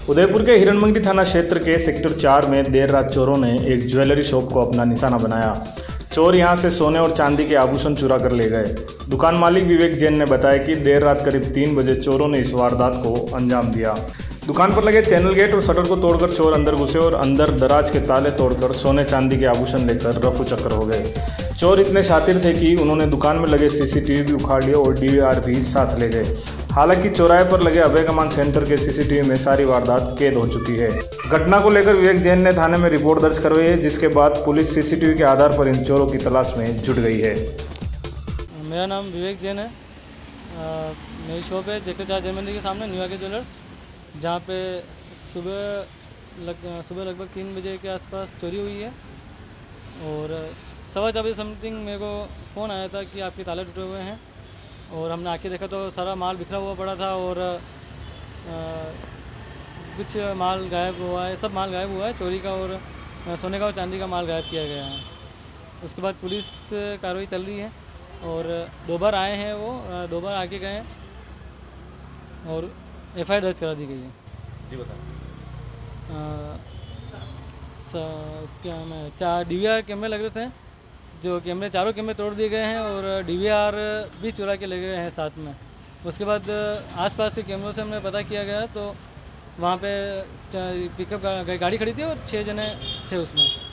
उदयपुर के हिरणमंगरी थाना क्षेत्र के सेक्टर 4 में देर रात चोरों ने एक ज्वेलरी शॉप को अपना निशाना बनाया। चोर यहां से सोने और चांदी के आभूषण चुरा कर ले गए। दुकान मालिक विवेक जैन ने बताया कि देर रात करीब 3 बजे चोरों ने इस वारदात को अंजाम दिया। दुकान पर लगे चैनल गेट और शटर को तोड़कर चोर अंदर घुसे और अंदर दराज के ताले तोड़कर सोने चांदी के आभूषण लेकर रफू चक्कर हो गए। चोर इतने शातिर थे कि उन्होंने दुकान में लगे सीसीटीवी भी उखाड़ लिए और डीवीआर भी साथ ले गए। हालांकि चौराहे पर लगे अभय कमान सेंटर के सीसीटीवी में सारी वारदात कैद हो चुकी है। घटना को लेकर विवेक जैन ने थाने में रिपोर्ट दर्ज करवाई है, जिसके बाद पुलिस सीसीटीवी के आधार पर इन चोरों की तलाश में जुट गई है। मेरा नाम विवेक जैन है। मेरी शॉप है सेक्टर 4 जय मंदिर के सामने न्यू आके ज्वेलर्स, जहाँ पे सुबह लगभग 3 बजे के आसपास चोरी हुई है और 4:15 बजे समथिंग मेरे को फ़ोन आया था कि आपके ताले टूटे हुए हैं और हमने आके देखा तो सारा माल बिखरा हुआ पड़ा था और कुछ माल गायब हुआ है, सब माल गायब हुआ है चोरी का और सोने का और चांदी का माल गायब किया गया है। उसके बाद पुलिस कार्रवाई चल रही है और 2 बार आए हैं, वो 2 बार आके गए हैं और FIR दर्ज करा दी गई है। जी बताएं। क्या मैं 4 DVR कैमरे लग रहे थे, जो कैमरे चारों कैमरे तोड़ दिए गए हैं और DVR भी चुरा के ले गए हैं साथ में। उसके बाद आसपास के कैमरों से हमने पता किया गया तो वहाँ पे पिकअप गाड़ी खड़ी थी और 6 जने थे उसमें।